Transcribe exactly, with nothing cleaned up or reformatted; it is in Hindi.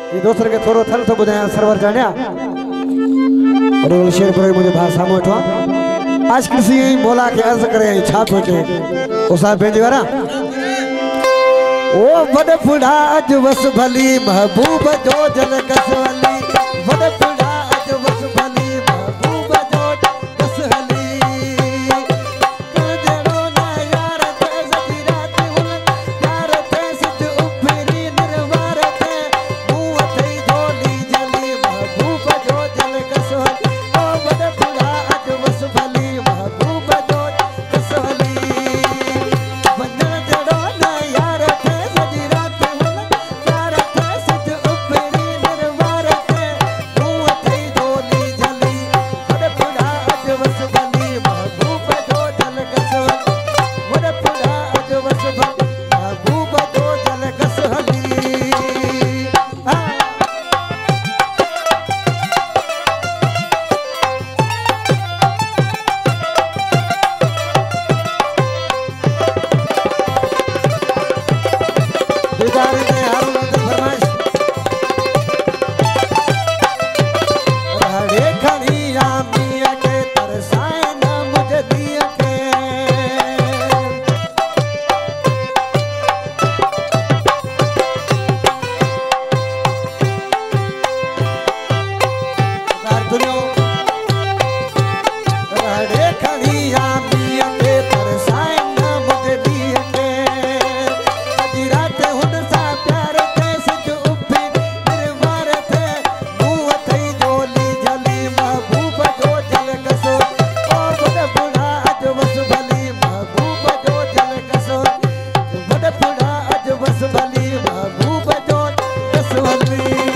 ये दोसर के थोड़ो थल तो बुधाया सरवर जानिया और वो शेर पर मुझे भाषा में उठवा आज किसी बोला के अर्ज करे छा सोचे उसा भेजी वारा ओ वड फुड़ा अज वस भली महबूब जो जन कसवली वड फुड़ा अज वस भली महबूब जो कसवली कजरो ना यार ते सजी रात हुन यार ते सज उफरी निर्वार ते मुंह थई झोली जली महबूब जो जन कसवली ओ वड फुड़ा अज वस भली महबूब जो कसवली वजन जड़ो ना यार महबूब जो कसवली